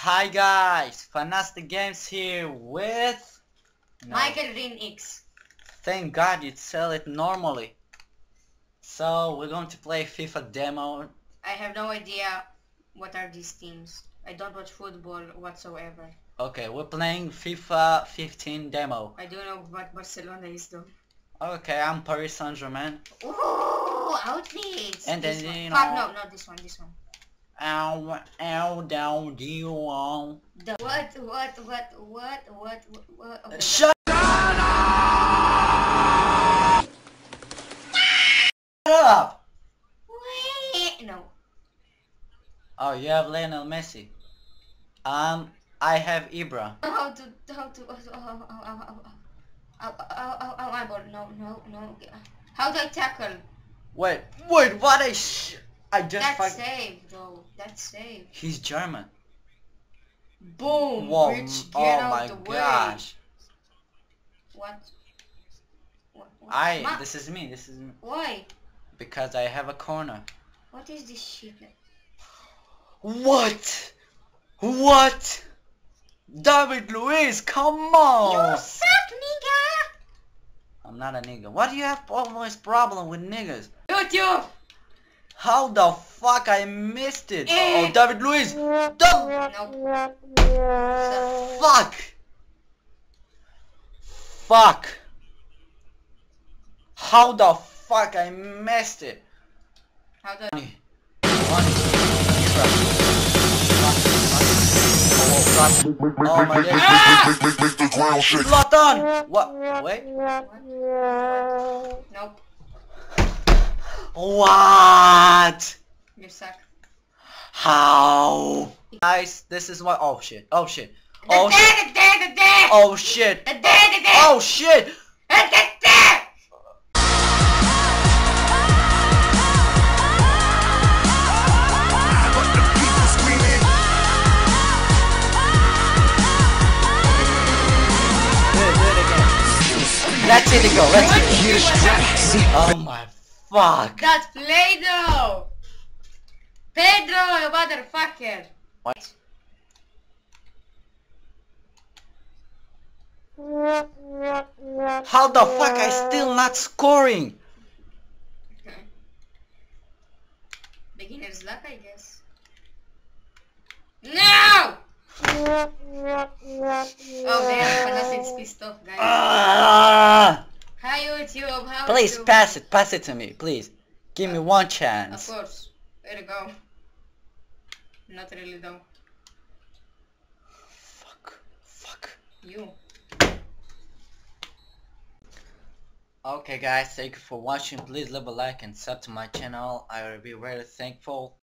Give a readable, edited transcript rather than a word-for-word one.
Hi guys, Fantastic Games here with Michael Rin X. Thank God you sell it normally. So we're going to play FIFA demo. I have no idea what are these teams. I don't watch football whatsoever. Okay, we're playing FIFA 15 demo. I don't know what Barcelona is though. Okay, I'm Paris Saint-Germain. Ooh, outfits! And then this one. you Fuck, know. no, not this one, this one. Ow, down, you on. The what? Okay, Shut up! wait, no. Oh, you have Lionel Messi. I have Ibra. How to, eyeball, no. How do I tackle? Wait, what I just That's safe though, that's safe. He's German. Boom, Whoa, bitch, get oh out my the gosh. way. What? This is me. Why? Because I have a corner. What is this shit? What? David Luiz, come on! You suck, nigga! I'm not a nigga. Why do you have always problem with niggas? YouTube! How the fuck I missed it? Eh. Oh, David Luiz! Nope. Fuck! How the fuck I missed it? How do I... Oh my god. Zlatan! What? Wait. Nope. What? You suck. How? Guys, this is what. Oh shit. Oh shit. Oh The shit. dead. Oh shit. The dead. Oh shit. Let's hit it go. Oh my fuck. That's Play-Doh! Pedro, you motherfucker! What? How the fuck I still not scoring? Beginner's luck, I guess. No! Oh damn, Fantastic's pissed off, guys. Hi YouTube, how Please you? pass it to me, please. Give me one chance. Of course. There you go. Not really though. Fuck. You. Okay guys, thank you for watching. Please leave a like and sub to my channel. I will be very thankful.